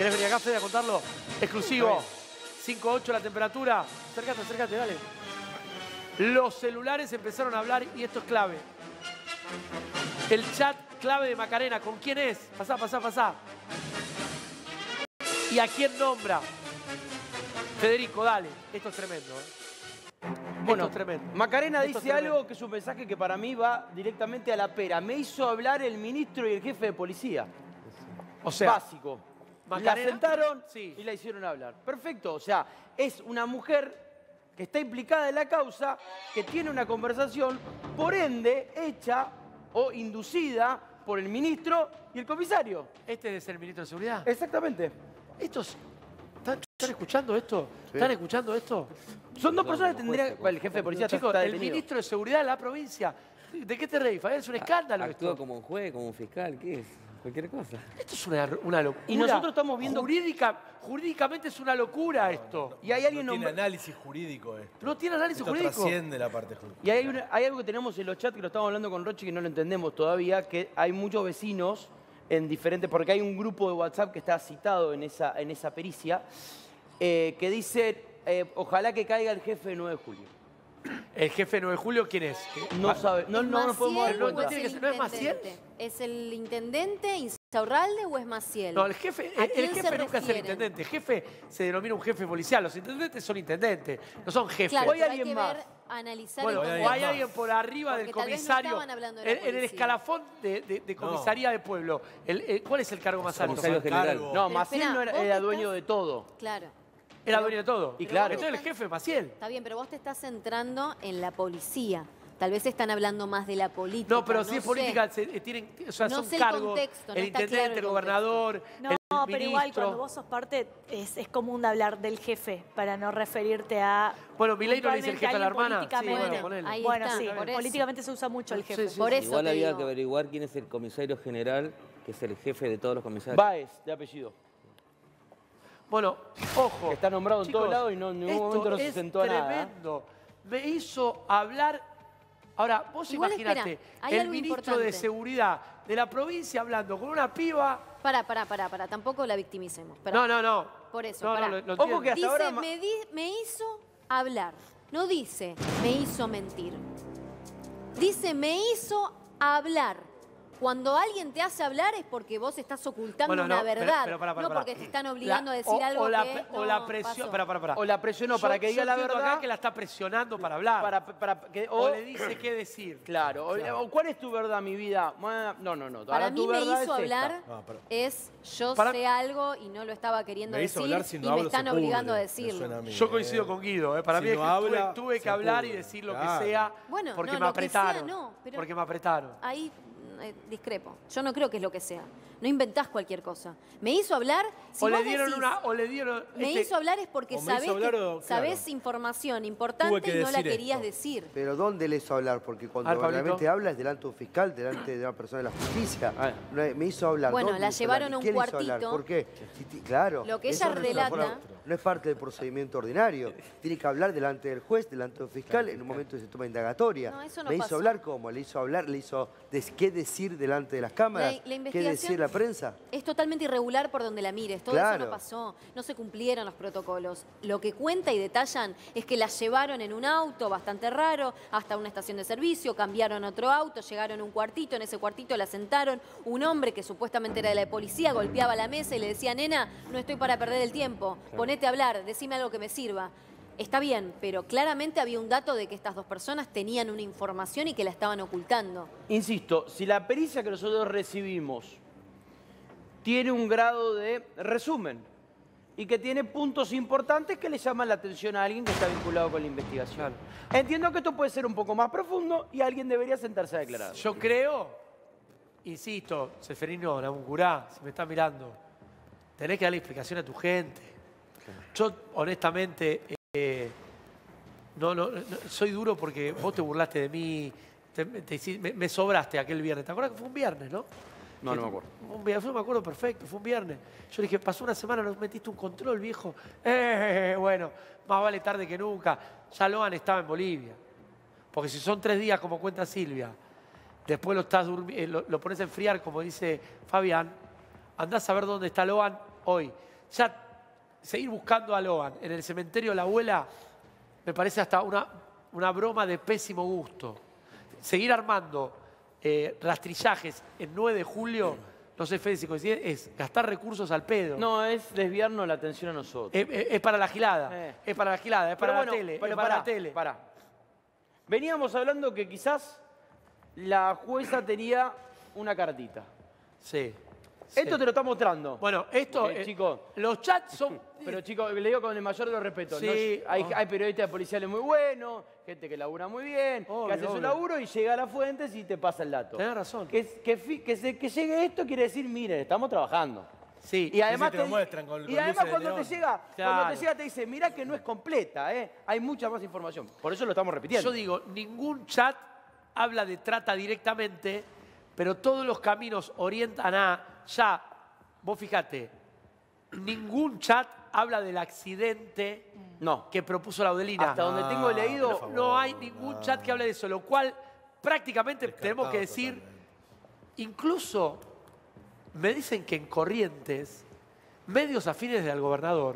¿Querés venir acá, Fede, a contarlo? Exclusivo. 5.8 la temperatura. Acércate, acércate, dale. Los celulares empezaron a hablar y esto es clave. El chat clave de Macarena. ¿Con quién es? Pasá, pasá, pasá. ¿Y a quién nombra? Federico, dale. Esto es tremendo, ¿eh? Bueno, esto es tremendo. Macarena Esto es dice tremendo. algo que es un mensaje que para mí va directamente a la pera. Me hizo hablar el ministro y el jefe de policía. O sea, básico. Macarena, la sentaron sí. y la hicieron hablar. Perfecto. O sea, es una mujer que está implicada en la causa, que tiene una conversación, por ende, hecha o inducida por el ministro y el comisario. ¿Este es el ministro de Seguridad? Exactamente. Estos... ¿Están escuchando esto? Sí. ¿Están escuchando esto? Son dos personas que tendrían... El jefe de policía Chicos, está el detenido. ministro de Seguridad de la provincia. ¿De qué te reís, Fabián? Es un escándalo Actúa esto. como un juez, como un fiscal, ¿qué es? Cualquier cosa. Esto es una locura. Y nosotros estamos viendo... Jurídicamente es una locura esto. Y hay alguien No tiene análisis jurídico esto. No tiene análisis Esto jurídico. trasciende la parte jurídica. Y hay algo que tenemos en los chats que lo estamos hablando con Rochi que no lo entendemos todavía, que hay muchos vecinos en diferentes... Porque hay un grupo de WhatsApp que está citado en esa pericia, que dice, ojalá que caiga el jefe de 9 de julio. ¿El jefe de 9 de julio quién es? No sabe, no nos podemos dar ¿No cuenta. tiene que ser- no es Maciel? ¿Es el intendente Insaurralde o es Maciel? No, el jefe ¿A quién nunca se es el refieren? intendente. El jefe se denomina un jefe policial. Los intendentes son intendentes, no son jefes. Claro, Hoy pero hay alguien que más. ver, analizar Bueno, el o alguien hay más. alguien por arriba del Porque tal vez no comisario. estaban hablando de la En el policía. escalafón de comisaría de pueblo. ¿Cuál es el cargo más alto? Comisario general. Cargo. No, Pero Maciel espera, no era, vos era te dueño estás- de todo. Claro. Era dueño de todo. Y claro. Entonces el jefe, Maciel. Está bien, pero vos te estás centrando en la policía. Tal vez están hablando más de la política. No, pero si es sé. política, o sea, No son sé el cargos. contexto, no el está intendente, claro el el gobernador, No, el pero igual ministro. cuando vos sos parte es común hablar del jefe para no referirte a... Bueno, Milei no le dice el jefe a la hermana. Sí, políticamente. bueno, ponele. Ahí Bueno, está, sí, por eso. políticamente se usa mucho el jefe. Sí, sí. Por eso Igual te había digo. que averiguar quién es el comisario general, que es el jefe de todos los comisarios. Baez, de apellido. Bueno, ojo. Que está nombrado en chicos, todos lados y no, en ningún esto momento no se es sentó a nada. tremendo. Me hizo hablar... Ahora, vos Igual, imaginate, espera, hay el algo ministro importante. de Seguridad de la provincia hablando con una piba... Pará. Tampoco la victimicemos. Pará. No. Por eso, No, pará. lo Ojo entiendo. que hasta Dice, ahora... me hizo hablar. No dice, me hizo mentir. Dice, me hizo hablar. Cuando alguien te hace hablar es porque vos estás ocultando Bueno, una no, pero verdad. pará. No porque te están obligando a decir algo o la, que o no la presión... pasó. Pará. O la presionó para que diga la entiendo verdad. acá que la está presionando para hablar. O le dice qué decir. Claro. O ¿cuál es tu verdad, mi vida? No. Para Ahora mí tu me verdad hizo es esta. hablar No, pero- es yo Para- sé algo y no lo estaba queriendo Me hizo decir hablar si no y me hablo, están se pudre, obligando a me decirlo. suena a mí, Yo coincido con Guido. Para Si mí es no que habla, tuve que se hablar y pudre. decir lo Claro. que sea Bueno, porque no, me lo que sea, apretaron. no, pero- Porque me apretaron. Ahí discrepo. Yo no creo que es lo que sea. No inventás cualquier cosa. Me hizo hablar. Si O le vos dieron decís, una... O le dieron... me hizo hablar es porque o me hizo sabés, hablar o- sabés claro. información Tuve importante que y no la decir querías esto. decir. Pero ¿dónde le hizo hablar? Porque cuando A ver, Pablito. realmente habla es delante de un fiscal, delante de una persona de la justicia. A ver. Me hizo hablar. Bueno, ¿dónde la hizo llevaron hablar? a un ¿Quién le hizo hablar? cuartito. ¿Por qué? Claro. Lo que eso ella no es una relata- forma- no es parte del procedimiento ordinario. Tiene que hablar delante del juez, delante del fiscal, en un momento que se toma indagatoria. No, eso no ¿Le pasó. hizo hablar cómo? ¿Le hizo hablar? ¿Le hizo qué decir delante de las cámaras? La ¿Qué investigación decir la prensa? es totalmente irregular por donde la mires. Todo Claro. eso no pasó. No se cumplieron los protocolos. Lo que cuenta y detallan es que la llevaron en un auto bastante raro hasta una estación de servicio, cambiaron otro auto, llegaron a un cuartito, en ese cuartito la sentaron. Un hombre que supuestamente era de la policía golpeaba la mesa y le decía, nena, no estoy para perder el tiempo. Ponete a hablar, decime algo que me sirva. Está bien, pero claramente había un dato de que estas dos personas tenían una información y que la estaban ocultando. Insisto, si la pericia que nosotros recibimos tiene un grado de resumen y que tiene puntos importantes que le llaman la atención a alguien que está vinculado con la investigación. Entiendo que esto puede ser un poco más profundo y alguien debería sentarse a declarar. Yo creo, insisto, Seferino, Namuncurá, si me está mirando, tenés que darle explicación a tu gente. Yo, honestamente, no, soy duro porque vos te burlaste de mí, me sobraste aquel viernes. ¿Te acuerdas que fue un viernes, no? No me acuerdo. Un viernes, me acuerdo perfecto, fue un viernes. Yo le dije, pasó una semana, nos metiste un control, viejo. Bueno, más vale tarde que nunca. Ya Loan estaba en Bolivia. Porque si son 3 días, como cuenta Silvia, después lo pones a enfriar, como dice Fabián, andás a ver dónde está Loan hoy. ya seguir buscando a Loan en el cementerio de la abuela me parece hasta una broma de pésimo gusto. Seguir armando rastrillajes en 9 de julio, no sé, Fede, si coincide, es gastar recursos al pedo. No, es desviarnos la atención a nosotros. Es para la gilada, es para la gilada, es para la tele, pero es para la tele. Pará. Veníamos hablando que quizás la jueza tenía una cartita. Sí. Esto te lo está mostrando. Bueno, esto, chicos, los chats son... pero chicos, le digo con el mayor de los respetos. Sí. ¿No? Hay periodistas policiales muy buenos, gente que labura muy bien, Obvio, que hace su obvio. laburo y llega a las fuentes y te pasa el dato. Tenés razón. Que llegue esto quiere decir, miren, estamos trabajando. Sí. Y además, te lo muestran con y además luces de cuando neón. te llega, Claro. te dice, mirá que no es completa, hay mucha más información. Por eso lo estamos repitiendo. Yo digo, ningún chat habla de trata directamente, pero todos los caminos orientan a ya. Vos fíjate, ningún chat habla del accidente No. que propuso Laudelina. Hasta donde tengo leído, por No hay ningún chat que hable de eso, lo cual prácticamente tenemos que decir, incluso me dicen que en Corrientes, medios afines al gobernador,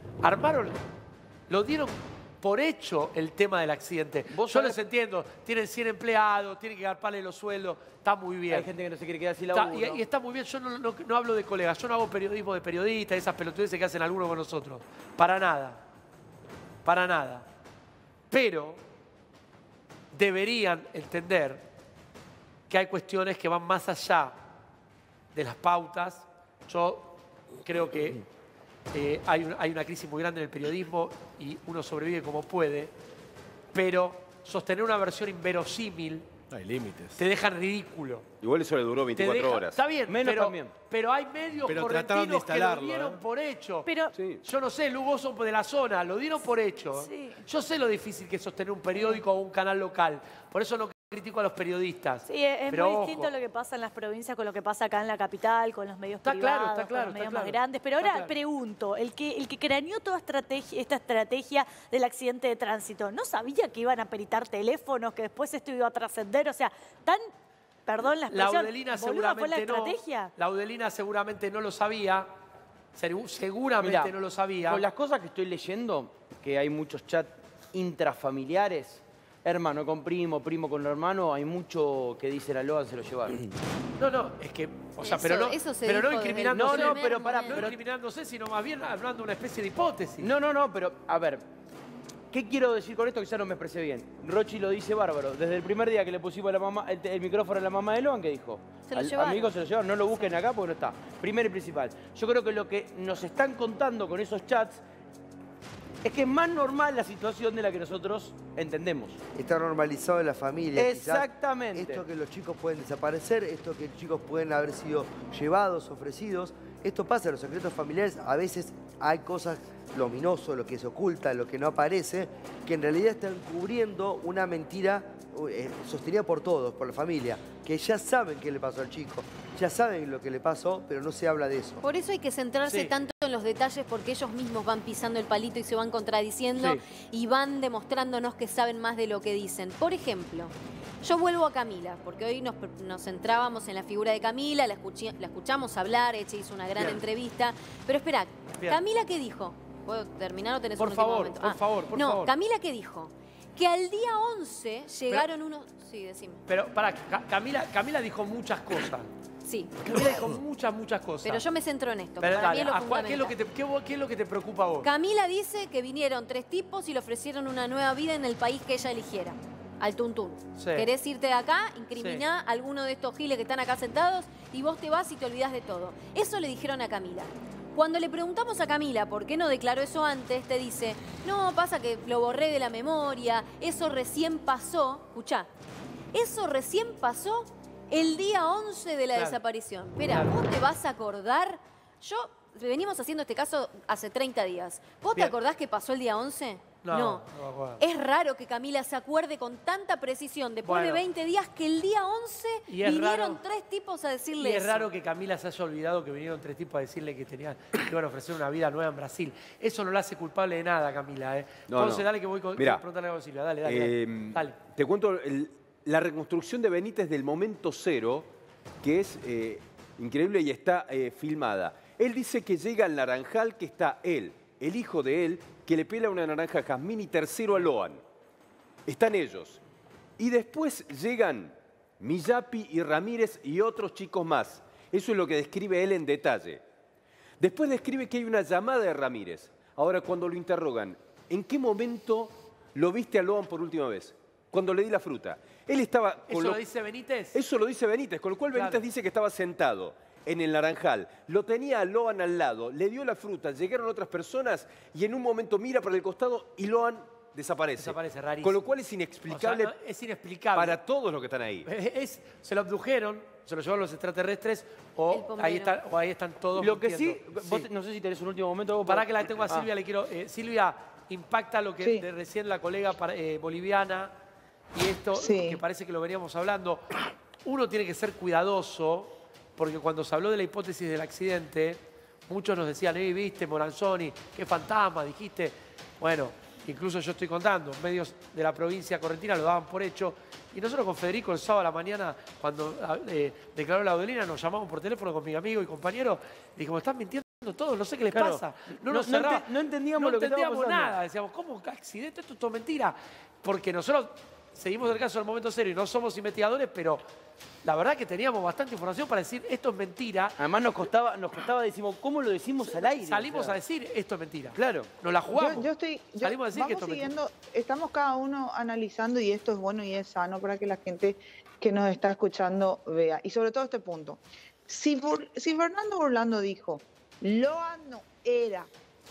lo dieron por hecho el tema del accidente. ¿Vos Yo sabés? les entiendo, tienen 100 empleados, tienen que garparle los sueldos, está muy bien. hay gente que no se quiere quedar sin Está- laburo. y está muy bien, yo no hablo de colegas, yo no hago periodismo de periodistas, esas pelotudeces que hacen algunos con nosotros. Para nada. Para nada. Pero deberían entender que hay cuestiones que van más allá de las pautas. Yo creo que hay una crisis muy grande en el periodismo y uno sobrevive como puede, pero sostener una versión inverosímil No hay límites. te deja ridículo. Igual eso le duró Te 24 deja- horas. Está bien, Menos pero, también. pero hay medios Pero trataron de correntinos que lo instalarlo, dieron por hecho. Pero Sí. Yo no sé, Lugo son de la zona, lo dieron por hecho. Sí. Yo sé lo difícil que es sostener un periódico o un canal local. Por eso no critico a los periodistas. sí, es Pero muy ojo. distinto lo que pasa en las provincias con lo que pasa acá en la capital, con los medios Está privados, claro, está claro, con los medios está más claro. grandes. Pero Está ahora claro. pregunto, el que craneó toda esta estrategia del accidente de tránsito, ¿no sabía que iban a peritar teléfonos, que después esto iba a trascender? O sea, perdón la expresión, Laudelina boluda fue la seguramente no. estrategia. Laudelina seguramente no lo sabía. Seguramente Mirá, no lo sabía. Con las cosas que estoy leyendo, que hay muchos chats intrafamiliares, hermano con primo, primo con hermano, hay mucho que dicen a Logan se lo llevaron. No, es que, o sea, Eso- pero no, eso se pero no dijo desde el incriminándose. No, primer pero pará, momento. No incriminándose, sino más bien hablando de una especie de hipótesis. No, pero a ver, ¿qué quiero decir con esto? Que ya no me expresé bien. Rochi lo dice bárbaro. Desde el primer día que le pusimos a la mamá, el micrófono a la mamá de Logan, ¿qué dijo? Se lo Al llevaron. amigo se lo llevaron, no lo busquen acá porque no está. Primero y principal. Yo creo que lo que nos están contando con esos chats es que es más normal la situación de la que nosotros entendemos. Está normalizado en la familia. quizás. Exactamente. Esto que los chicos pueden desaparecer, esto que los chicos pueden haber sido llevados, ofrecidos. Esto pasa en los secretos familiares. A veces hay cosas, lo ominoso, lo que se oculta, lo que no aparece, que en realidad están cubriendo una mentira sostenida por todos, por la familia, que ya saben qué le pasó al chico, ya saben lo que le pasó, pero no se habla de eso. Por eso hay que centrarse Sí. tanto en los detalles porque ellos mismos van pisando el palito y se van contradiciendo Sí. y van demostrándonos que saben más de lo que dicen. Por ejemplo, yo vuelvo a Camila, porque hoy nos centrábamos en la figura de Camila, la escuchamos hablar, Eche hizo una gran Bien. entrevista. Pero espera, Bien. ¿Camila qué dijo? ¿Puedo terminar o tenés Por un último favor, momento? por favor, por no, favor. Camila ¿qué dijo? Que al día 11 llegaron unos... Sí, decime. Pero pará, Camila dijo muchas cosas. Sí, Camila dijo muchas cosas. pero yo me centro en esto, que Pero para dale, mí es lo ¿qué es lo que fundamental. qué es lo que te preocupa a vos? Camila dice que vinieron 3 tipos y le ofrecieron una nueva vida en el país que ella eligiera. Al tuntún. Sí. ¿Querés irte de acá? Incriminá a alguno de estos giles que están acá sentados y vos te vas y te olvidás de todo. Eso le dijeron a Camila. Cuando le preguntamos a Camila por qué no declaró eso antes, te dice, no, pasa que lo borré de la memoria, eso recién pasó. Escuchá, eso recién pasó el día 11 de la Claro. desaparición. Espera, Claro. ¿vos te vas a acordar? Venimos haciendo este caso hace 30 días. ¿Vos te Bien. acordás que pasó el día 11? No me acuerdo. Es raro que Camila se acuerde con tanta precisión después de Bueno. 20 días que el día 11 Y es vinieron raro- 3 tipos a Y decirle es eso. raro que Camila se haya olvidado que vinieron 3 tipos a decirle que iban a ofrecer una vida nueva en Brasil. Eso no la hace culpable de nada, Camila. No, Entonces, no. dale que voy con Mirá, preguntarle algo a Silvia. Dale. Dale. Te cuento la reconstrucción de Benítez del momento cero, que es increíble y está filmada. Él dice que llega al Naranjal, que está él, el hijo de él, que le pela una naranja a Jazmín y tercero a Loan. Están ellos. Y después llegan Miyapi y Ramírez y otros chicos más. Eso es lo que describe él en detalle. Después describe que hay una llamada de Ramírez. Ahora, cuando lo interrogan, ¿en qué momento lo viste a Loan por última vez? Cuando le di la fruta. Él estaba... ¿Eso lo dice Benítez? Eso lo dice Benítez, con lo cual Benítez dice que estaba sentado en el Naranjal. Lo tenía a Loan al lado, le dio la fruta, llegaron otras personas y en un momento mira para el costado y Loan desaparece. Desaparece, rarísimo. Con lo cual es inexplicable, O sea, es inexplicable para todos los que están ahí. Se lo abdujeron, se lo llevaron los extraterrestres o ahí están todos Lo que sí, mintiendo. vos no sé si tenés un último momento. Para que la tengo a Silvia, le quiero... Silvia, impacta lo que Sí. de recién la colega boliviana y esto Sí. que parece que lo veníamos hablando. Uno tiene que ser cuidadoso porque cuando se habló de la hipótesis del accidente, muchos nos decían, viste, Moranzoni, qué fantasma, dijiste. Bueno, incluso yo estoy contando, medios de la provincia correntina lo daban por hecho. Y nosotros con Federico el sábado a la mañana, cuando declaró la Adelina, nos llamamos por teléfono con mi amigo y compañero. Y dijimos, están mintiendo todos, no sé qué les Claro. pasa. No entendíamos lo que estaba pasando. nada. Decíamos, ¿cómo accidente? Esto es todo mentira. Porque nosotros seguimos el caso del momento cero y no somos investigadores, pero la verdad que teníamos bastante información para decir esto es mentira. Además nos costaba, decimos, ¿cómo lo decimos al aire? Salimos O sea, a decir esto es mentira. Claro. Nos la jugamos. Vamos Salimos a decir que esto es mentira. siguiendo, estamos cada uno analizando y esto es bueno y es sano para que la gente que nos está escuchando vea. Y sobre todo este punto. Si Fernando Burlando dijo, Loan no era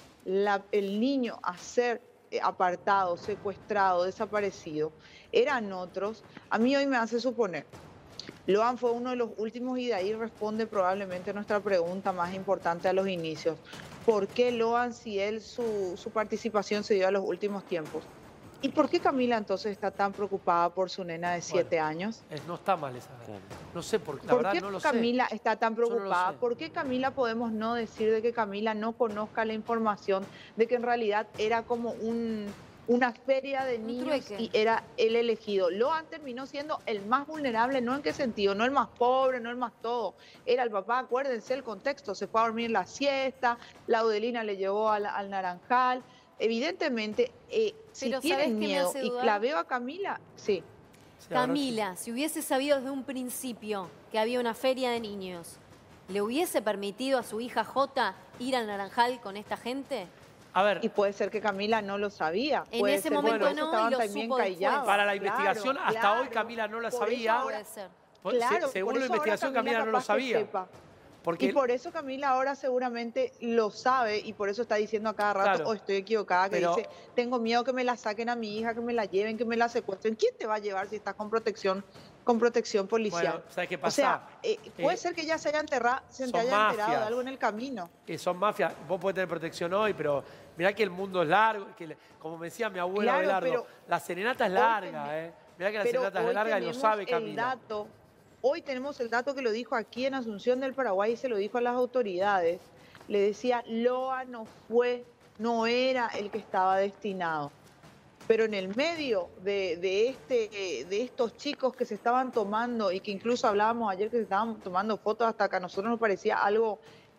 el niño a ser apartado, secuestrado, desaparecido, eran otros, a mí hoy me hace suponer. Loan fue uno de los últimos y de ahí responde probablemente nuestra pregunta más importante a los inicios. ¿Por qué Loan si él su participación se dio a los últimos tiempos? ¿Y por qué Camila entonces está tan preocupada por su nena de 7 años? No está mal esa. Claro. No sé por qué. La ¿Por verdad qué no lo Camila sé. está tan Yo no lo preocupada? sé. ¿Por qué Camila podemos no decir de que Camila no conozca la información de que en realidad era como una feria de niños trueque. y era el elegido? Loan terminó siendo el más vulnerable, ¿no en qué sentido? No el más pobre, no el más todo. Era el papá, acuérdense el contexto, se fue a dormir la siesta, la Adelina le llevó al Naranjal. Evidentemente, si Pero ¿sabés tienen qué me miedo hace y dudar? la veo a Camila, sí. Sí, la verdad Camila, si hubiese sabido desde un principio que había una feria de niños, ¿le hubiese permitido a su hija Jota ir al Naranjal con esta gente? A ver, Y puede ser que Camila no lo sabía. En Puede ese ser que momento por eso no, y estaban lo también supo después. callados. para la Claro, investigación, hasta claro. hoy Camila no la Por eso sabía. ahora- Puede ser. Claro, Según por la eso ahora investigación, Camila no lo capaz que sabía. sepa. Porque Y por eso Camila ahora seguramente lo sabe y por eso está diciendo a cada rato, Claro. o estoy equivocada, que Pero- dice, tengo miedo que me la saquen a mi hija, que me la lleven, que me la secuestren. ¿Quién te va a llevar si estás con protección policial? Bueno, ¿sabes qué O pasa? sea, puede Eh, ser que ella se haya enterado, se son haya enterado de mafias. algo en el camino. son mafias. Vos podés tener protección hoy, pero mirá que el mundo es largo. Como me decía mi abuela Claro, Abelardo, pero la serenata es hoy larga. tenés- Mirá que la Pero serenata es hoy larga y lo tenemos sabe el Camila. dato, hoy tenemos el dato que lo dijo aquí en Asunción del Paraguay y se lo dijo a las autoridades. Le decía, Loan no era el que estaba destinado. Pero en el medio de estos chicos que se estaban tomando y que incluso hablábamos ayer que se estaban tomando fotos hasta que a nosotros nos parecía algo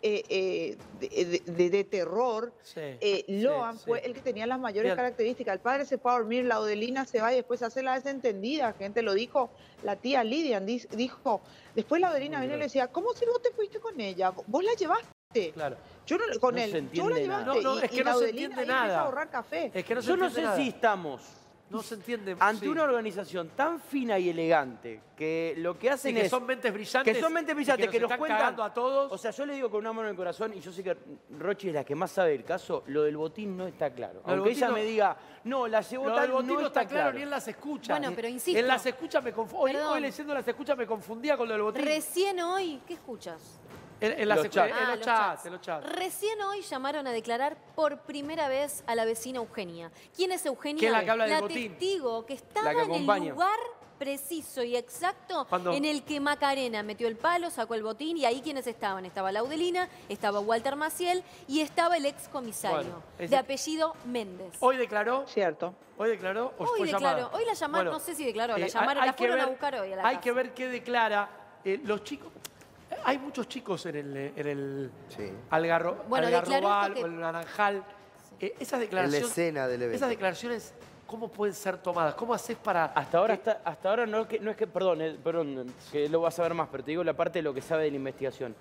de terror, Sí, Loan sí. fue el que tenía las mayores Bien. características. El padre se fue a dormir, la Adelina se va y después se hace la desentendida. Gente lo dijo, la tía Lidia dijo. Después la Adelina vino y le decía, ¿cómo si vos te fuiste con ella? ¿Vos la llevaste? Claro. Yo no, con No él. se Yo la entiende llevaste. nada. No, y- es que y no la se Adelina entiende ahí empieza nada. a ahorrar café. Es que no se Yo no entiende sé nada. si estamos No se entiende. ante sí. una organización tan fina y elegante que lo que Sí, hacen que es... son mentes brillantes. Que son mentes brillantes, y que nos nos están cuentan... cagando a todos. O sea, yo le digo con una mano en el corazón, y yo sé que Rochi es la que más sabe del caso, lo del botín no está claro. Lo del Aunque botín ella no- me diga, no, la llevó Lo tal, del botín no está claro. ni en las escuchas. Bueno, pero insisto. En las escuchas me confundía. Perdón. Hoy leyendo las escuchas me confundía con lo del botín. Recién hoy, ¿qué escuchas? En las Los escuchas, chats. en Ah, los chats, en los chats. Recién hoy llamaron a declarar por primera vez a la vecina Eugenia. ¿Quién es Eugenia? ¿Quién es la que habla del botín? testigo que estaba La que en el acompaña. lugar preciso y exacto Cuando- en el que Macarena metió el palo, sacó el botín y ahí quienes estaban. Estaba la Audelina, estaba Walter Maciel y estaba el ex comisario Bueno, ese- de apellido Méndez. Hoy declaró. Cierto. Hoy declaró. ¿O Hoy fue declaró. llamada? Hoy la llamaron, Bueno, no sé si declaró, la hay llamaron, la que fueron a ver- buscar hoy a la Hay casa. que ver qué declara. Los chicos. hay muchos chicos en el Sí. Bueno, declaró Algarrobal esto o que- el Naranjal. Esas En la declaraciones, escena del evento. esas declaraciones, ¿cómo pueden ser tomadas? ¿Cómo haces para...? Hasta ahora no es que, perdón, que lo vas a ver más, pero te digo la parte de lo que sabe de la investigación.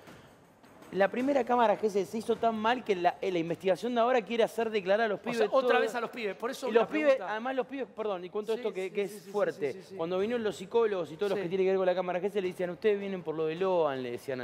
La primera cámara que se hizo tan mal que la investigación de ahora quiere hacer declarar a los O pibes. sea, otra todo- vez a los pibes. Por eso Y la los pibes, pregunta- además los pibes, perdón, y cuento Sí, esto que, sí, que sí, es sí, fuerte. sí, sí, sí. Cuando vinieron los psicólogos y todos los Sí. que tienen que ver con la cámara GS le decían, ustedes vienen por lo de Loan, le decían a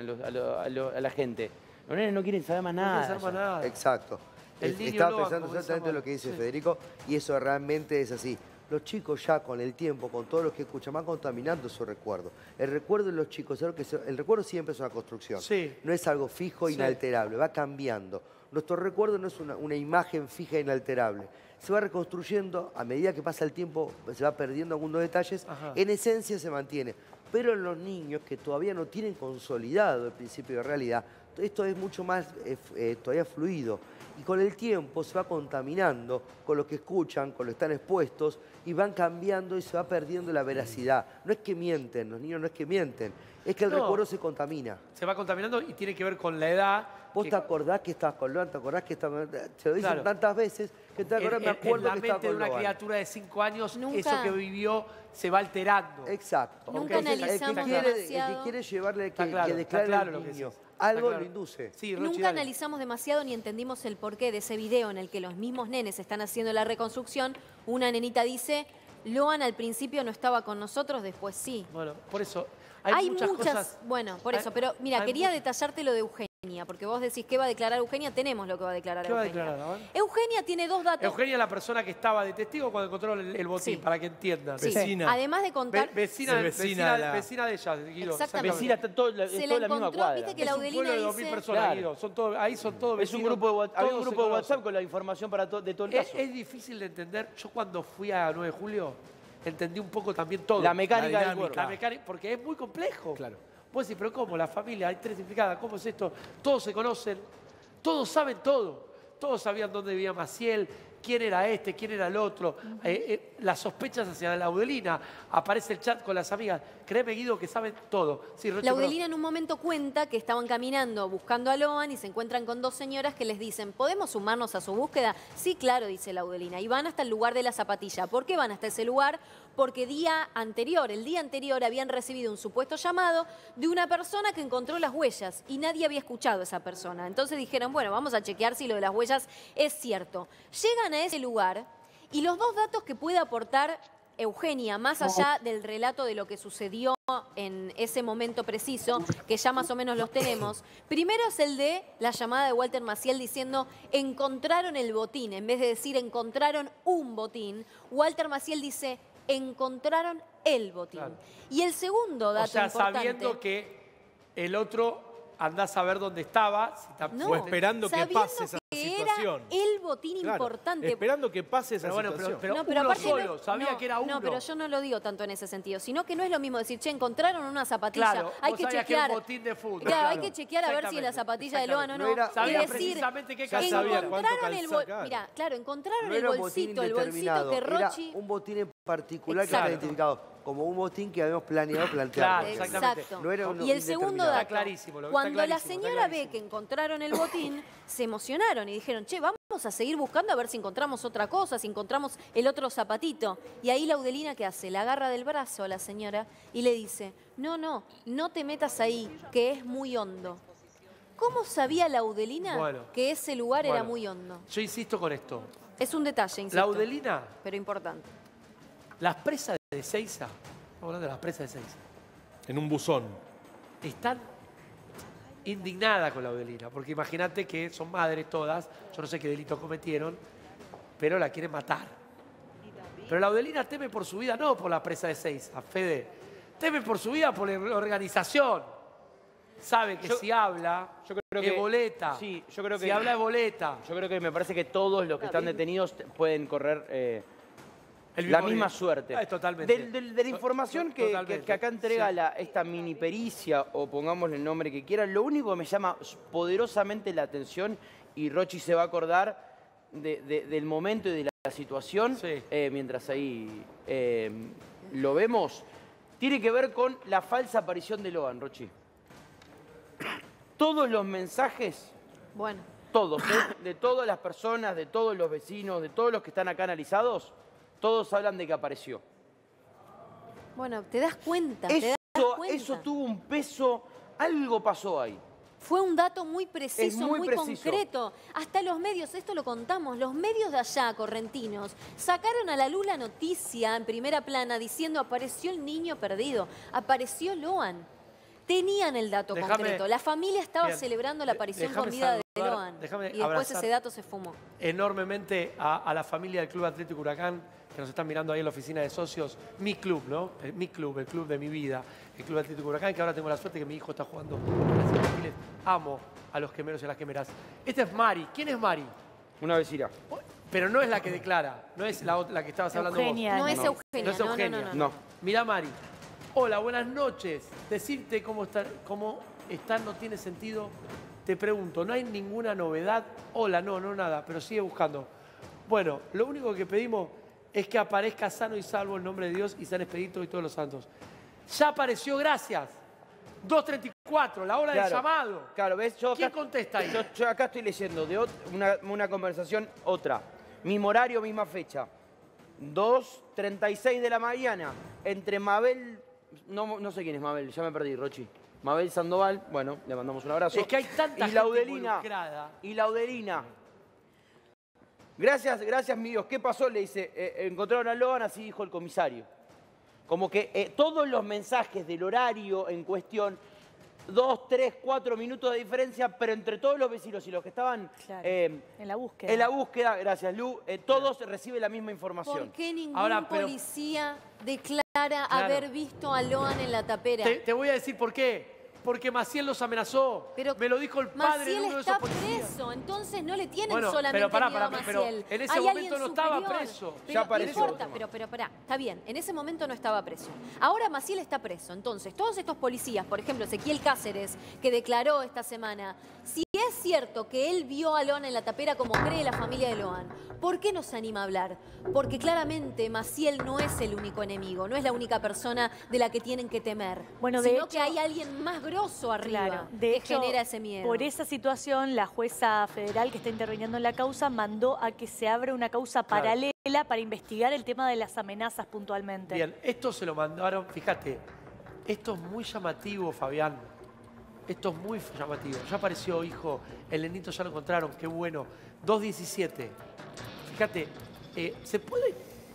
la gente. Los nenes no quieren saber más No nada. quieren saber más ya. nada. Exacto. El niño Estaba Logan, pensando como exactamente dice lo que dice Sí. Federico y eso realmente es así. Los chicos ya con el tiempo, con todo lo que escuchan, van contaminando su recuerdo. El recuerdo de los chicos, el recuerdo siempre es una construcción. Sí. No es algo fijo, Sí. inalterable, va cambiando. Nuestro recuerdo no es una imagen fija e inalterable. Se va reconstruyendo, a medida que pasa el tiempo, se va perdiendo algunos detalles, Ajá. en esencia se mantiene. Pero en los niños que todavía no tienen consolidado el principio de realidad, esto es mucho más todavía fluido. Y con el tiempo se va contaminando con lo que escuchan, con lo que están expuestos, y van cambiando y se va perdiendo la veracidad. No es que mienten, los niños no es que mienten, es que el No. recuerdo se contamina. Se va contaminando y tiene que ver con la edad. Vos que- te acordás que estabas con Loan, te acordás que estabas... Se lo dicen Claro. tantas veces que te acordás, me en acuerdo la que estaba mente de con una Loan. criatura de 5 años, Nunca- eso que vivió se va alterando. Exacto. Nunca Entonces, analizamos el que demasiado. quiere llevarle Está que claro, declare está claro al lo que niño decís. Está algo claro. lo induce. Sí, Rochi, Nunca dale. analizamos demasiado ni entendimos el porqué de ese video en el que los mismos nenes están haciendo la reconstrucción. Una nenita dice, Loan al principio no estaba con nosotros, después sí. Bueno, por eso Hay muchas muchas, cosas. bueno, por hay- eso, pero mira, hay quería muchas- detallarte lo de Eugenia, porque vos decís qué va a declarar Eugenia, tenemos lo que va a declarar ¿Qué va a Eugenia. declarar? A ver. Eugenia tiene dos datos. Eugenia es la persona que estaba de testigo cuando encontró el botín, Sí. para que entiendan. Sí, Vecina. además de contar, Vecina, Sí, vecina, vecina vecina de ella, Guido. Exactamente. Vecina, está todo, es Se la toda la misma encontró, cuadra. viste que Es la un Audelina pueblo de 2000 dice- personas, Claro. Guido. Ahí son todos Es un vecinos. grupo de WhatsApp, había un todos se grupo de conocen. WhatsApp con la información para de todo el caso. Es difícil de entender. Yo cuando fui a 9 de julio entendí un poco también todo. La mecánica La del dinámica. cuerpo. La mecánica, porque es muy complejo. Claro. Vos decís, pero ¿cómo? La familia, hay 3 implicadas, ¿cómo es esto? Todos se conocen, todos saben todo. Todos sabían dónde vivía Maciel, quién era este, quién era el otro. Las sospechas hacia la Audelina. Aparece el chat con las amigas. Créeme, Guido, que saben todo. Sí, Roche, la perdón. Audelina en un momento cuenta que estaban caminando buscando a Loan y se encuentran con dos señoras que les dicen, ¿podemos sumarnos a su búsqueda? Sí, claro, dice la Audelina. Y van hasta el lugar de la zapatilla. ¿Por qué van hasta ese lugar? Porque el día anterior, habían recibido un supuesto llamado de una persona que encontró las huellas y nadie había escuchado a esa persona. Entonces dijeron, bueno, vamos a chequear si lo de las huellas es cierto. Llegan a ese lugar y los dos datos que puede aportar Eugenia, más allá del relato de lo que sucedió en ese momento preciso, que ya más o menos los tenemos, primero es el de la llamada de Walter Maciel diciendo encontraron el botín, en vez de decir encontraron un botín, Walter Maciel dice encontraron el botín. Claro. Y el segundo dato O sea, importante... sabiendo que el otro anda a saber dónde estaba. No, O esperando que sabiendo pase esa que situación. Era el botín Claro, importante. esperando que pase esa Pero bueno, situación. pero No, pero uno aparte solo, sabía que era uno. No, pero yo no lo digo tanto en ese sentido, sino que no es lo mismo decir, che, encontraron una zapatilla, Claro, hay vos que sabías que era chequear. un botín de fútbol. Claro, hay que chequear a ver si es la Exactamente, zapatilla de Loan o no. exactamente. Sabía y decir, precisamente qué Ya calzaba. sabía cuánto encontraron el calzaba, claro. Mira, claro, encontraron No el era un botín bolsito indeterminado, que era Rochi... un botín en particular que Exacto. estaba identificado como un botín que habíamos planeado plantear. Claro, por ejemplo. exactamente. Exacto. No era uno Y el segundo indeterminado. dato, Está clarísimo, lo- está cuando la clarísimo, está señora ve clarísimo. que encontraron el botín, se emocionaron y dijeron, che, vamos a seguir buscando a ver si encontramos otra cosa, si encontramos el otro zapatito. Y ahí la Audelina, ¿qué hace? La agarra del brazo a la señora y le dice, no te metas ahí, que es muy hondo. ¿Cómo sabía la Audelina Bueno, que ese lugar era bueno. muy hondo? Yo insisto con esto. Es un detalle, insisto. La Audelina, Pero importante. las presas de Ezeiza, estamos hablando de las presas de Ezeiza, En un buzón. están indignadas con la Audelina, porque imagínate que son madres todas, yo no sé qué delito cometieron, pero la quieren matar. Pero la Audelina teme por su vida, no por la presa de Ezeiza, Fede, teme por su vida por la organización. Sabe que si habla, yo creo es que- boleta. sí, yo creo Si que- habla es boleta. Yo creo que me parece que todos los que están detenidos pueden correr El la mismo misma riesgo. suerte. Totalmente. De la información que Totalmente. acá entrega Sí. esta mini pericia, o pongámosle el nombre que quieran, lo único que me llama poderosamente la atención, y Rochi se va a acordar del momento y de la situación, Sí. mientras ahí lo vemos, tiene que ver con la falsa aparición de Loan, Rochi. todos los mensajes, Bueno, todos, de todas las personas, de todos los vecinos, de todos los que están acá analizados, todos hablan de que apareció. bueno, te das cuenta, te das cuenta. Eso tuvo un peso, algo pasó ahí. Fue un dato muy preciso, muy muy preciso. concreto. Hasta los medios, esto lo contamos, los medios de allá, correntinos, sacaron a la luz la noticia en primera plana diciendo apareció el niño perdido, apareció Loan. Tenían el dato concreto. La familia estaba celebrando la aparición con vida de Loan. Y después ese dato se fumó. Enormemente a la familia del Club Atlético Huracán, que nos están mirando ahí en la oficina de socios, mi club, ¿no? Mi club, el club de mi vida, el Club Atlético Huracán, que ahora tengo la suerte que mi hijo está jugando en las infantiles. Amo a los quemeros y a las quemeras. Esta es Mari. ¿Quién es Mari? Una vecina. Pero no es la que declara, no es la que estabas hablando vos. No es Eugenia. No es Eugenia. No. Mirá, Mari. Hola, buenas noches. Decirte cómo están no tiene sentido. Te pregunto, ¿no hay ninguna novedad? Hola, no, nada, pero sigue buscando. Bueno, lo único que pedimos es que aparezca sano y salvo el nombre de Dios y San Expedito y todos los santos. Ya apareció, gracias. 2:34, la hora del llamado. Claro, ¿ves? ¿Quién contesta ahí? Yo acá estoy leyendo de una conversación, otra. Mismo horario, misma fecha. 2:36 de la mañana, entre Mabel... No sé quién es Mabel, ya me perdí, Rochi. Mabel Sandoval, bueno, le mandamos un abrazo. Es que hay tanta gente involucrada. Y Laudelina. Gracias, mi Dios. ¿Qué pasó? Le dice, encontraron a Loan, así dijo el comisario. Como que todos los mensajes del horario en cuestión, 2, 3, 4 minutos de diferencia, pero entre todos los vecinos y los que estaban en la búsqueda. En la búsqueda, gracias Lu, todos reciben la misma información. ¿Por qué ningún policía declara haber visto a Loan en la tapera? Te voy a decir por qué. Porque Maciel los amenazó. Me lo dijo el padre de uno de esos policías. Maciel está preso, entonces no le tienen Bueno, solamente pero pará, miedo a pero Maciel. en ese Hay momento alguien no estaba superior. preso. Pero Ya apareció. no importa, pero pará, está bien, en ese momento no estaba preso. Ahora Maciel está preso, entonces todos estos policías, por ejemplo, Ezequiel Cáceres, que declaró esta semana, si es cierto que él vio a Loan en la tapera como cree la familia de Loan, ¿por qué no se anima a hablar? Porque claramente Maciel no es el único enemigo, no es la única persona de la que tienen que temer, Bueno, de sino hecho, que hay alguien más grosso arriba de que hecho, genera ese miedo. Por esa situación, la jueza federal que está interviniendo en la causa mandó a que se abra una causa paralela para investigar el tema de las amenazas puntualmente. Bien, esto se lo mandaron, fíjate, esto es muy llamativo, Fabián. Esto es muy llamativo. Ya apareció, hijo, el nenito ya lo encontraron, qué bueno. 2:17. Fíjate, ¿se puede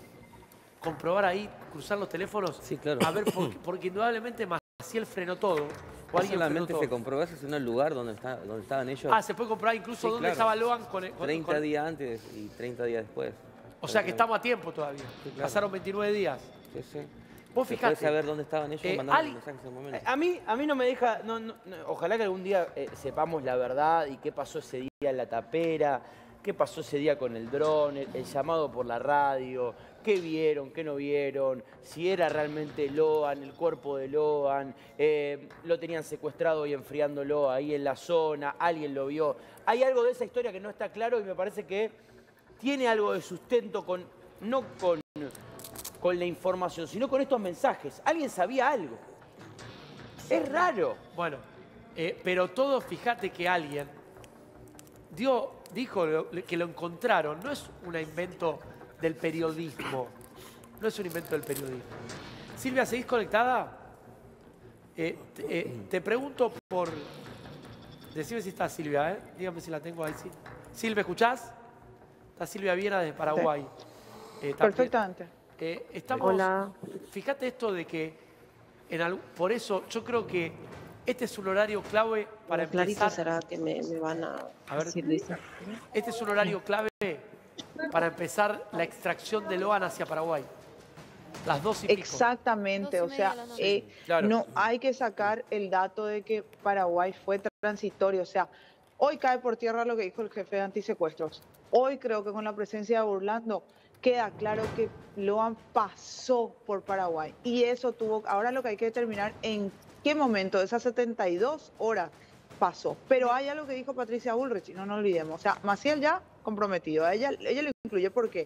comprobar ahí, cruzar los teléfonos? Sí, claro. A ver, porque indudablemente Maciel frenó todo. O No alguien frenó solamente todo. se comprobó eso, sino el lugar donde estaban ellos. Ah, se puede comprobar incluso Sí, dónde claro. estaba Loan con 30 días antes y 30 días después. O sea que estamos a tiempo todavía. Sí, claro. Pasaron 29 días. Sí, sí. Vos Se fijate. puede saber dónde estaban ellos y mandar alguien- mensajes en ese momento. A mí no me deja, ojalá que algún día sepamos la verdad y qué pasó ese día en la tapera, qué pasó ese día con el dron, el llamado por la radio, qué vieron, qué no vieron, si era realmente Loan, el cuerpo de Loan, lo tenían secuestrado y enfriándolo ahí en la zona, alguien lo vio. Hay algo de esa historia que no está claro y me parece que tiene algo de sustento no con la información, sino con estos mensajes. Alguien sabía algo. Es raro. Bueno, pero todo, fíjate que alguien dijo que lo encontraron. No es un invento del periodismo. No es un invento del periodismo. Silvia, ¿seguís conectada? Te pregunto por... Decime si está Silvia, ¿eh? Dígame si la tengo ahí. Sí. Silvia, ¿escuchás? Está Silvia Viena desde Paraguay. También. Perfectamente. Estamos, Hola. Fíjate esto de que, por eso yo creo que este es un horario clave para Clarito empezar. será que me van a ver, decir de eso. Este es un horario clave para empezar la extracción de Loan hacia Paraguay. Las 2:00 y pico. Exactamente, 2:30 o sea, de la noche. Claro. no hay que sacar el dato de que Paraguay fue transitorio, o sea, hoy cae por tierra lo que dijo el jefe de antisecuestros. Hoy creo que con la presencia de Burlando queda claro que Loan pasó por Paraguay y eso ahora lo que hay que determinar en qué momento de esas 72 horas pasó. Pero hay algo que dijo Patricia Bullrich, y no nos olvidemos, o sea, Maciel ya comprometido, ella lo incluye, ¿por qué?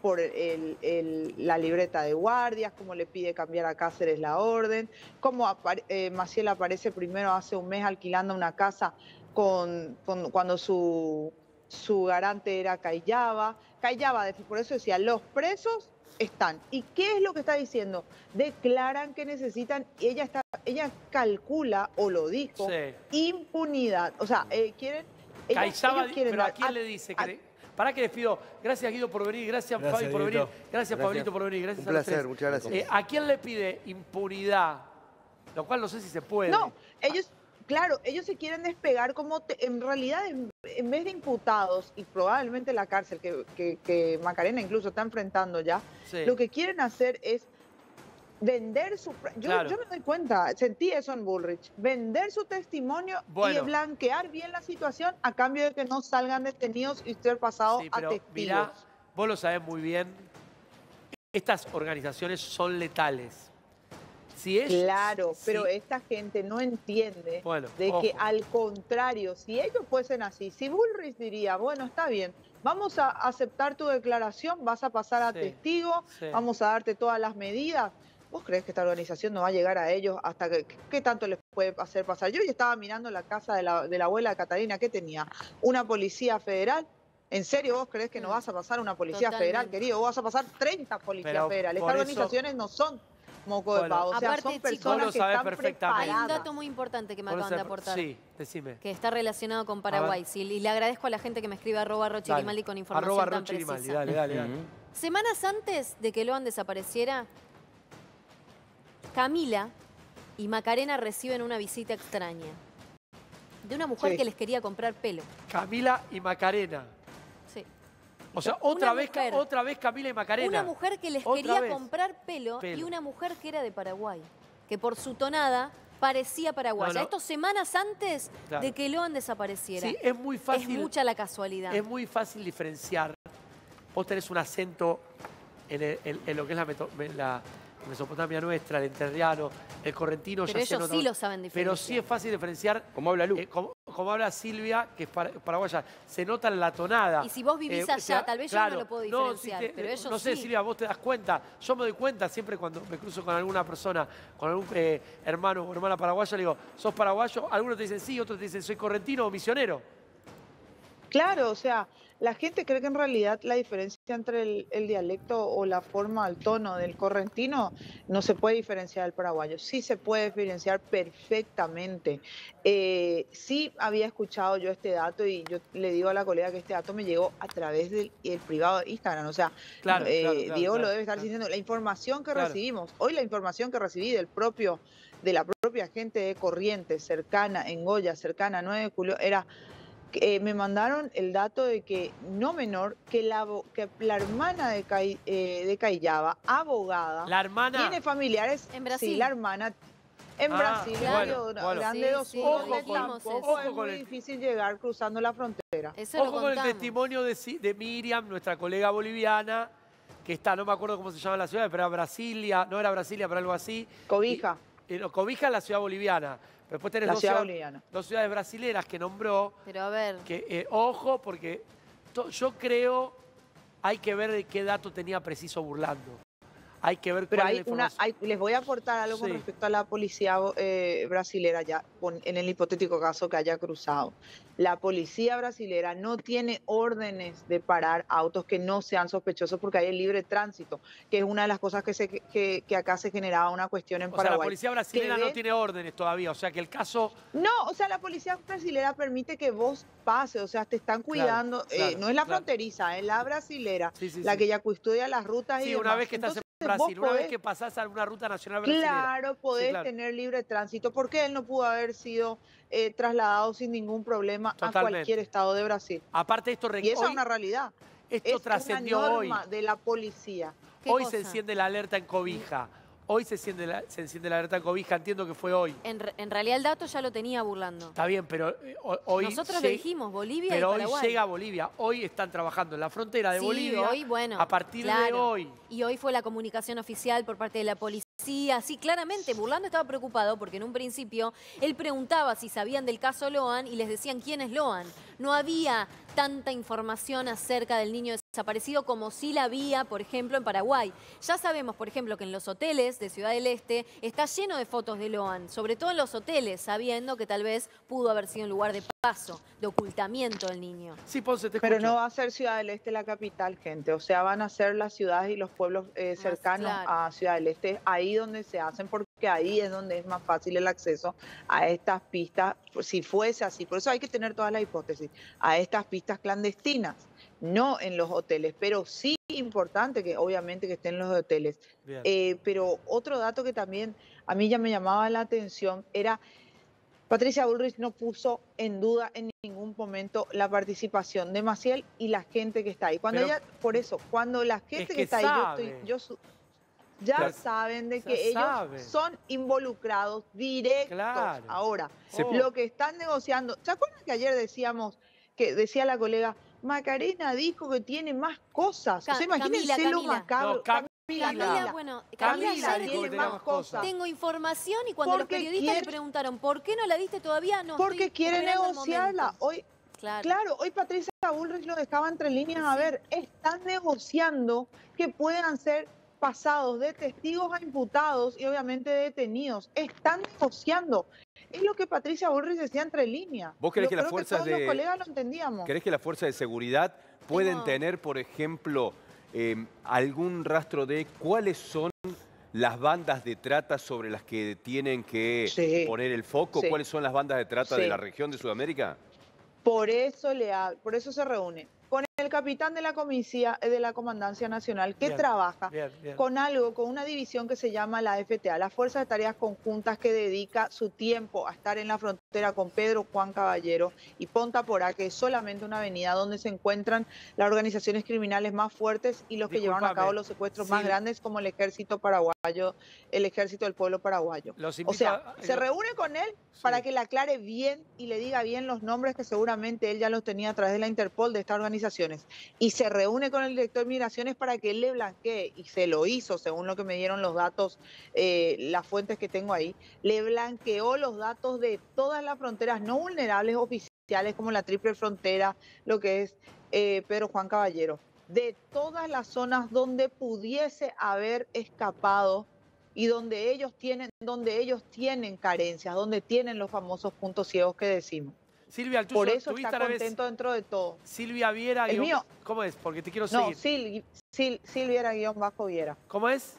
por la libreta de guardias, cómo le pide cambiar a Cáceres la orden, cómo Maciel aparece primero hace un mes alquilando una casa cuando su garante era Cayaba. Por eso decía, los presos están. ¿Y qué es lo que está diciendo? Declaran que necesitan, ella calcula, o lo dijo, impunidad. O sea, quieren... Cayaba, ellos quieren pero ¿a dar- quién le dice? Para que les pido, gracias Guido por venir, gracias Fabi por venir, gracias Pablito por venir, gracias Un a los placer, tres. muchas gracias. ¿A quién le pide impunidad? Lo cual no sé si se puede. No, claro, ellos se quieren despegar como, en realidad, en vez de imputados y probablemente la cárcel, que Macarena incluso está enfrentando ya, Sí. lo que quieren hacer es vender su... Claro. Yo me doy cuenta, sentí eso en Bullrich, vender su testimonio y Bueno. blanquear bien la situación a cambio de que no salgan detenidos y ser pasados Sí, a pero testigos. mirá, vos lo sabés muy bien, estas organizaciones son letales. Si Claro, pero esta gente no entiende Bueno, de que ojo. al contrario, si ellos fuesen así, si Bullrich diría, bueno, está bien, vamos a aceptar tu declaración, vas a pasar a Sí, testigo, sí. vamos a darte todas las medidas. ¿Vos creés que esta organización no va a llegar a ellos hasta qué tanto les puede hacer pasar? Yo hoy estaba mirando la casa de la abuela de Catalina, ¿qué tenía? ¿Una policía federal? ¿En serio vos creés que no vas a pasar una policía federal, Totalmente. querido? Vos vas a pasar 30 policías Pero federales. por Estas eso- organizaciones no son moco de Bueno, pavo, o sea, aparte, son chicos, personas vos lo que sabés están perfectamente. Hay un preparadas. dato muy importante que me Vos lo acaban de sabés- aportar. Sí, decime. Que está relacionado con Paraguay. Sí, y le agradezco a la gente que me escribe @Rochirimaldi con información Arroba tan Rochirimaldi, precisa. dale. Semanas antes de que Loan desapareciera, Camila y Macarena reciben una visita extraña de una mujer Sí. que les quería comprar pelo. Camila y Macarena. Sí. O sea, Una otra vez Camila y Macarena. Una mujer que les Otra quería vez. comprar pelo y Pelo. una mujer que era de Paraguay, que por su tonada parecía paraguaya. No, no. Esto semanas antes Claro. de que Loan desapareciera. Sí, es muy fácil. Es mucha la casualidad. Es muy fácil diferenciar. Vos tenés un acento en lo que es la Mesopotamia nuestra, el entrerriano, el correntino. Pero ya se ellos nota- sí lo saben diferenciar. Pero sí es fácil diferenciar. Como habla Lu. Como habla Silvia, que es paraguaya. Se nota en la tonada. Y si vos vivís allá, tal vez yo no lo puedo diferenciar, pero ellos no sé, sí. Silvia, vos te das cuenta. Yo me doy cuenta siempre cuando me cruzo con alguna persona, con algún hermano o hermana paraguaya, le digo, ¿sos paraguayo? Algunos te dicen sí, otros te dicen, soy correntino o misionero. Claro, o sea, la gente cree que en realidad la diferencia entre el dialecto o la forma, el tono del correntino no se puede diferenciar del paraguayo. Sí se puede diferenciar perfectamente. Sí había escuchado yo este dato y yo le digo a la colega que este dato me llegó a través del privado de Instagram. O sea, Claro, claro, Diego claro, lo debe estar claro. diciendo. La información que Claro. recibimos, hoy la información que recibí de la propia gente de Corrientes, cercana, en Goya, cercana a 9 de julio, era... me mandaron el dato de que no menor, que la hermana de Cayaba, abogada, La hermana. tiene familiares En Brasil. Sí, la hermana en Ah, Brasil, bueno, Río bueno. Grande Sí, do sí, Sul, ojo en con- el campo, ojo es con muy el- difícil llegar cruzando la frontera. Eso lo Ojo con el contamos. testimonio de Miriam, nuestra colega boliviana, que está, no me acuerdo cómo se llama la ciudad, pero era Brasilia, no era Brasilia, pero algo así. Cobija, Cobija es la ciudad boliviana. Pero después tenés la dos ciudad ciudades, boliviana. dos ciudades brasileras que nombró, Pero a ver, que ojo, porque yo creo hay que ver de qué dato tenía preciso Burlando. Hay que ver Pero cuál es la información. les voy a aportar algo con Sí. respecto a la policía brasilera, ya en el hipotético caso que haya cruzado. La policía brasilera no tiene órdenes de parar autos que no sean sospechosos porque hay el libre tránsito, que es una de las cosas que acá se generaba una cuestión en O sea, la Paraguay. policía brasilera que no ve- tiene órdenes todavía, o sea que el caso... No, o sea, la policía brasilera permite que vos pases, o sea, te están cuidando, claro, no es la claro. fronteriza, es la brasilera, Sí, sí, la sí. que ya custodia las rutas y Sí, una demás. vez que estás en Entonces, Brasil, vos una vez podés- que pasás a una ruta nacional brasilera. Claro, podés claro. tener libre tránsito, porque él no pudo haber sido trasladado sin ningún problema Totalmente. a cualquier estado de Brasil. Aparte esto Y esa hoy- es una realidad. esto Es una trascendió hoy. norma de la policía. ¿qué Hoy cosa? se enciende la alerta en Cobija. Hoy se enciende la alerta en Cobija. Entiendo que fue hoy. En realidad el dato ya lo tenía Burlando. Está bien, pero hoy... Nosotros le dijimos Bolivia Pero y hoy Paraguay. llega a Bolivia. Hoy están trabajando en la frontera de Sí, Bolivia. hoy, bueno, a partir de claro. hoy. Y hoy fue la comunicación oficial por parte de la policía. Sí, claramente, Burlando estaba preocupado porque en un principio él preguntaba si sabían del caso Loan y les decían quién es Loan. No había tanta información acerca del niño desaparecido como sí la había, por ejemplo, en Paraguay. Ya sabemos, por ejemplo, que en los hoteles de Ciudad del Este está lleno de fotos de Loan, sobre todo en los hoteles, sabiendo que tal vez pudo haber sido un lugar de paso, de ocultamiento del niño. Sí, Ponce, te Pero escucho. no va a ser Ciudad del Este la capital, gente. O sea, van a ser las ciudades y los pueblos cercanos claro. a Ciudad del Este, ahí donde se hacen, porque ahí es donde es más fácil el acceso a estas pistas, si fuese así. Por eso hay que tener todas las hipótesis, a estas pistas clandestinas, no en los hoteles, pero sí importante que obviamente que estén en los hoteles. Pero otro dato que también a mí ya me llamaba la atención era... Patricia Bullrich no puso en duda en ningún momento la participación de Maciel y la gente que está ahí. Cuando Pero, ella, por eso, cuando la gente que está ahí, ya Claro, saben de ya que ellos saben. son involucrados directos. Claro. Ahora, Oh. lo que están negociando, ¿se acuerdan que ayer decíamos, que decía la colega, Macarena dijo que tiene más cosas? O sea, imagínense lo macabro. No, Camila. Bueno, Camila Camila tiene dijo que más tenía cosas. Tengo información y cuando los Porque periodistas le quiere- preguntaron ¿por qué no la diste todavía? No, Porque estoy quiere esperando el negociarla. momento. Hoy, Claro. claro, hoy Patricia Bullrich lo dejaba entre líneas. A ver, están negociando que puedan ser pasados de testigos a imputados y obviamente de detenidos. Están negociando. Es lo que Patricia Bullrich decía entre líneas. ¿Vos creés que las creo fuerzas todos los colegas lo entendíamos. ¿Crees que las fuerzas de seguridad pueden Tengo- tener, por ejemplo, algún rastro de cuáles son las bandas de trata sobre las que tienen que Sí. poner el foco? Sí. ¿Cuáles son las bandas de trata de Sí. la región de Sudamérica? Por eso se reúne con el capitán de la Comandancia Nacional que Bien, trabaja bien. con una división que se llama la FTA, la Fuerza de Tareas Conjuntas, que dedica su tiempo a estar en la frontera con Pedro Juan Caballero y Ponta Porá, que es solamente una avenida donde se encuentran las organizaciones criminales más fuertes y los que llevaron a Discúlpame, cabo los secuestros más Sil- grandes, como el Ejército Paraguayo, el Ejército del Pueblo Paraguayo. Los O invito sea, se reúne con él para Sí. que le aclare bien y le diga bien los nombres que seguramente él ya los tenía a través de la Interpol de estas organizaciones. Y se reúne con el director de Migraciones para que él le blanquee, y se lo hizo, según lo que me dieron los datos, las fuentes que tengo ahí, le blanqueó los datos de todas las fronteras no vulnerables oficiales, como la Triple Frontera, lo que es Pedro Juan Caballero, de todas las zonas donde pudiese haber escapado y donde ellos tienen carencias, donde tienen los famosos puntos ciegos que decimos. Silvia, el tuyo, Por eso tu está Instagram es contento dentro de todo. Silvia Viera. El mío. ¿Cómo es? Porque te quiero No, seguir. Sil-Viera. ¿Cómo es?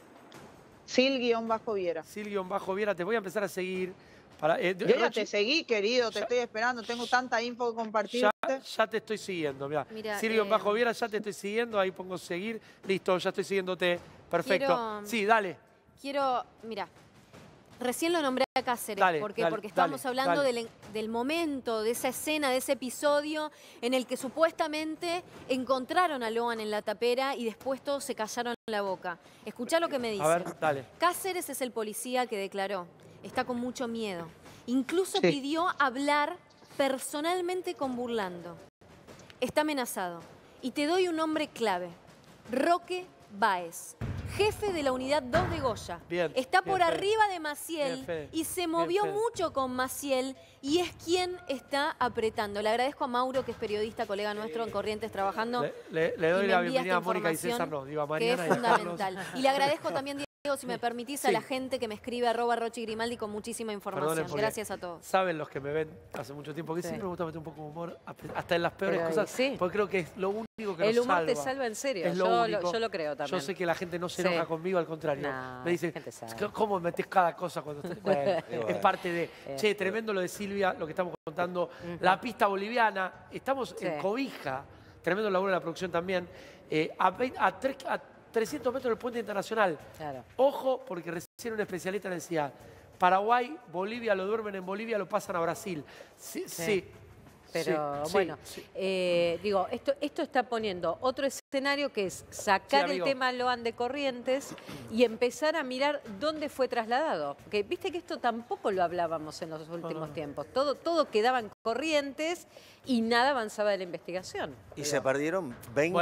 Sil-Viera. Sil-Viera. Te voy a empezar a seguir. Yo ya te seguí, querido, te estoy esperando. Tengo tanta info que compartirte. Ya te estoy siguiendo, mirá. Mira, Sil-Viera, ya te estoy siguiendo. Ahí pongo seguir. Listo, ya estoy siguiéndote. Perfecto. Sí, dale. Mira, recién lo nombré a Cáceres. Dale, ¿Por qué? dale, Porque estamos dale, hablando dale. del momento, de esa escena, de ese episodio en el que supuestamente encontraron a Loan en la tapera y después todos se callaron la boca. Escuchá lo que me dice. A ver, dale. Cáceres es el policía que declaró. Está con mucho miedo. Incluso Sí. pidió hablar personalmente con Burlando. Está amenazado. Y te doy un nombre clave. Roque Báez, jefe de la unidad 2 de Goya. Bien, Está bien, por Fede. arriba de Maciel Bien, Fede. y se Bien, movió Fede. mucho con Maciel y es quien está apretando. Le agradezco a Mauro, que es periodista, colega nuestro en Corrientes trabajando. Le y doy me la envía bienvenida esta a Mónica y información César, no, digo a que es Mariana y a Carlos. fundamental. Y le agradezco también, Diego, si me permitís, a Sí. la gente que me escribe @Rochi Grimaldi con muchísima información. Perdonen, porque Gracias a todos. Saben los que me ven hace mucho tiempo que Sí. siempre me gusta meter un poco de humor, hasta en las peores Pero, cosas, sí. porque creo que es lo único que El nos humor salva. te salva en serio. Es lo único. Yo lo creo también. Yo sé que la gente no se Sí. enoja conmigo, al contrario. No, me dice, la gente sabe. ¿cómo metes cada cosa cuando estás? Bueno, es parte de... Che, tremendo lo de Silvia, lo que estamos contando. La pista boliviana, estamos Sí. en Cobija, tremendo laburo de la producción también, a 300 metros del puente internacional. Claro. Ojo, porque recién un especialista decía, Paraguay, Bolivia, lo duermen en Bolivia, lo pasan a Brasil. Sí, sí. Pero sí, bueno, sí. digo, esto está poniendo otro escenario que es sacar Sí, el amigo. tema Loan de Corrientes y empezar a mirar dónde fue trasladado. Porque viste que esto tampoco lo hablábamos en los últimos tiempos. Todo quedaba en Corrientes y nada avanzaba de la investigación. Y se perdieron 20 Bueno,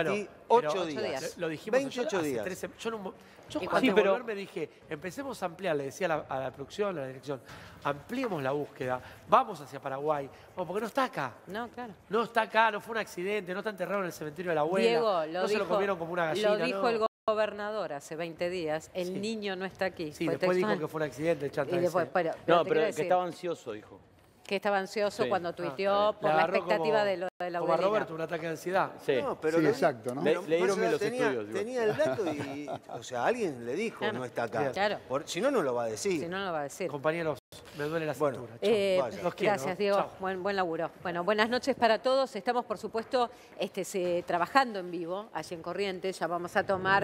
8 días. Lo dijimos 28 hace días. 13 yo Sí, antes de pero- volver me dije, empecemos a ampliar, le decía a la producción, a la dirección, ampliemos la búsqueda, vamos hacia Paraguay, porque no está acá. No, claro. No está acá, no fue un accidente, no está enterrado en el cementerio de la abuela. Diego, no se lo comieron como una gallina. Lo dijo no. el gobernador hace 20 días. El Sí. niño no está aquí. Sí, fue después dijo textual. que fue un accidente, el chanta Y después, ese. pero No, te pero quiero que decir estaba ansioso, dijo. que estaba ansioso Sí. cuando tuiteó Le por la agarró expectativa como- de lo de la como a abuelita. Roberto, un ataque de ansiedad. Sí. No, pero Sí, lo- exacto, ¿no? pero Le dieron más allá bien los tenía, estudios, igual. tenía el dato y, o sea, alguien le dijo, Claro. no está acá. Claro. Si no, no lo va a decir. Si no, no lo va a decir. Compañeros, me duele la Bueno, cintura. Chau. vaya. Los quiero. Gracias, Diego. Chau. Buen laburo. Bueno, buenas noches para todos. Estamos, por supuesto, trabajando en vivo allí en Corrientes. Ya vamos a tomar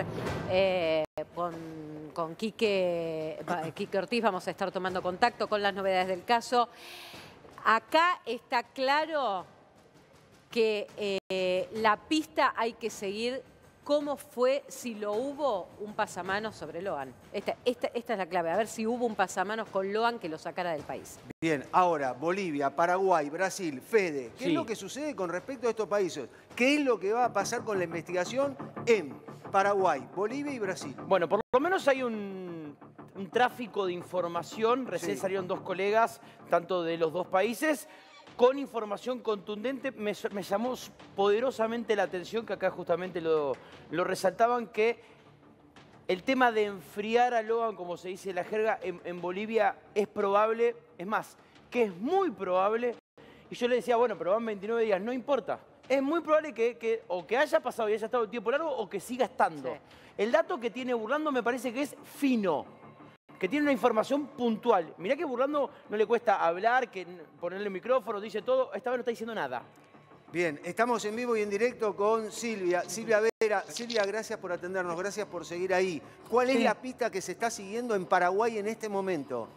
con Quique Ortiz, vamos a estar tomando contacto con las novedades del caso. Acá está claro que la pista hay que seguir. ¿Cómo fue, si lo hubo, un pasamanos sobre Loan? Esta es la clave, a ver si hubo un pasamanos con Loan que lo sacara del país. Bien, ahora, Bolivia, Paraguay, Brasil, Fede, ¿qué Sí. es lo que sucede con respecto a estos países? ¿Qué es lo que va a pasar con la investigación en Paraguay, Bolivia y Brasil? Bueno, por lo menos hay un tráfico de información. Recién Sí. salieron dos colegas, tanto de los dos países, con información contundente. Me llamó poderosamente la atención, que acá justamente lo resaltaban, que el tema de enfriar a Loan, como se dice en la jerga, en Bolivia es probable, es más, que es muy probable. Y yo le decía, bueno, pero van 29 días, no importa. Es muy probable que o que haya pasado y haya estado el tiempo largo o que siga estando. Sí. El dato que tiene Burlando me parece que es fino, que tiene una información puntual. Mirá que Burlando no le cuesta hablar, que ponerle el micrófono, dice todo. Esta vez no está diciendo nada. Bien, estamos en vivo y en directo con Silvia. Silvia Vera. Silvia, gracias por atendernos, gracias por seguir ahí. ¿Cuál es la pista que se está siguiendo en Paraguay en este momento?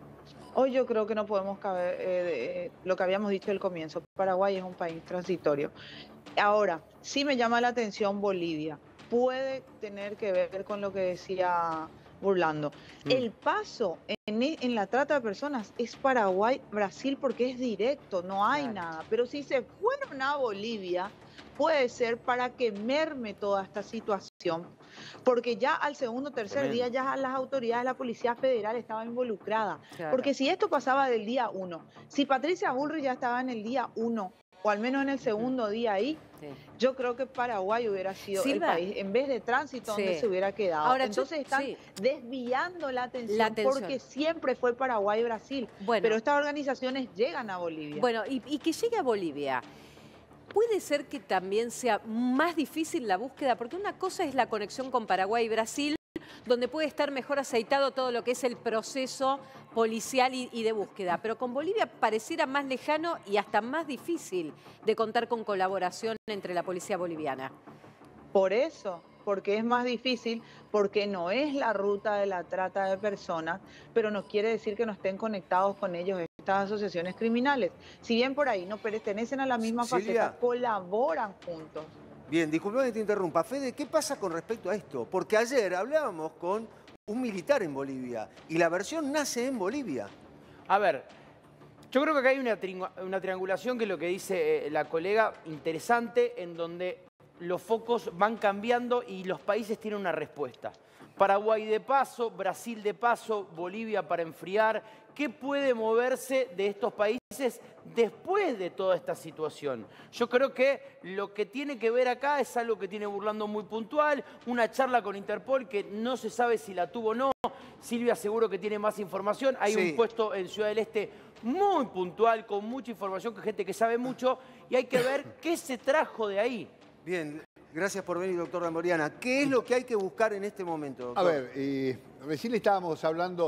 Hoy yo creo que no podemos caber lo que habíamos dicho al comienzo. Paraguay es un país transitorio. Ahora, sí me llama la atención Bolivia. Puede tener que ver con lo que decía Burlando. El paso en la trata de personas es Paraguay-Brasil porque es directo, no hay nada. Pero si se fueron a Bolivia, puede ser para que merme toda esta situación. Porque ya al segundo o tercer día ya las autoridades, la Policía Federal estaba involucrada. Claro. Porque si esto pasaba del día 1, si Patricia Bullrich ya estaba en el día 1, o al menos en el segundo día ahí, Sí. yo creo que Paraguay hubiera sido Silva. el país, en vez de tránsito, donde Sí. se hubiera quedado. Ahora, Entonces están sí. desviando la atención, La atención. porque siempre fue Paraguay y Brasil. Bueno. Pero estas organizaciones llegan a Bolivia. Bueno, y que llegue a Bolivia. ¿Puede ser que también sea más difícil la búsqueda? Porque una cosa es la conexión con Paraguay y Brasil, donde puede estar mejor aceitado todo lo que es el proceso policial y de búsqueda. Pero con Bolivia pareciera más lejano y hasta más difícil de contar con colaboración entre la policía boliviana. Por eso, porque es más difícil, porque no es la ruta de la trata de personas, pero no quiere decir que no estén conectados con ellos estas asociaciones criminales. Si bien por ahí no pertenecen a la misma Silvia. faceta, colaboran juntos. Bien, disculpame que te interrumpa. Fede, ¿qué pasa con respecto a esto? Porque ayer hablábamos con un militar en Bolivia y la versión nace en Bolivia. A ver, yo creo que acá hay una triangulación, que es lo que dice la colega, interesante, en donde los focos van cambiando y los países tienen una respuesta. Paraguay de paso, Brasil de paso, Bolivia para enfriar. ¿Qué puede moverse de estos países después de toda esta situación? Yo creo que lo que tiene que ver acá es algo que tiene Burlando muy puntual, una charla con Interpol que no se sabe si la tuvo o no. Silvia seguro que tiene más información. Hay Sí. un puesto en Ciudad del Este muy puntual, con mucha información, con gente que sabe mucho, y hay que ver qué se trajo de ahí. Bien, gracias por venir, doctor Damboriana. ¿Qué es lo que hay que buscar en este momento, doctor? A ver, recién estábamos hablando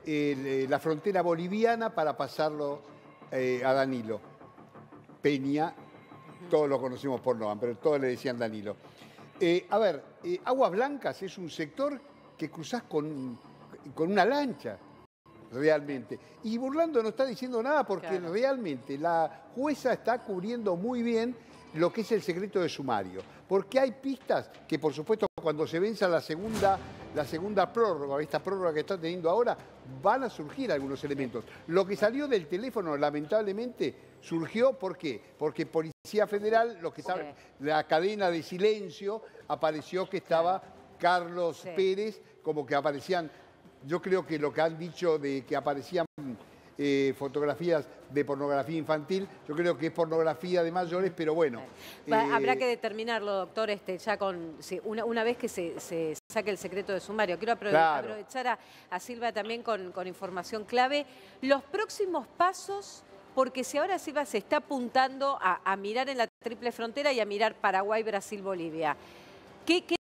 la frontera boliviana para pasarlo a Danilo. Peña, todos lo conocemos por Noam, pero todos le decían Danilo. Aguas Blancas es un sector que cruzás con una lancha, realmente. Y Burlando no está diciendo nada porque Claro. realmente la jueza está cubriendo muy bien lo que es el secreto de sumario. Porque hay pistas que, por supuesto, cuando se venza la segunda prórroga, esta prórroga que está teniendo ahora, van a surgir algunos elementos. Lo que salió del teléfono, lamentablemente, surgió, ¿por qué? Porque Policía Federal, lo que sabe, la cadena de silencio, apareció que estaba Carlos Pérez, como que aparecían, yo creo que lo que han dicho de que aparecían fotografías de pornografía infantil, yo creo que es pornografía de mayores, pero bueno. Habrá que determinarlo, doctor, ya con una vez que se saque el secreto de sumario. Quiero aprovechar a Silva también con información clave. Los próximos pasos, porque si ahora Silva se está apuntando a mirar en la triple frontera y a mirar Paraguay, Brasil, Bolivia. ¿Qué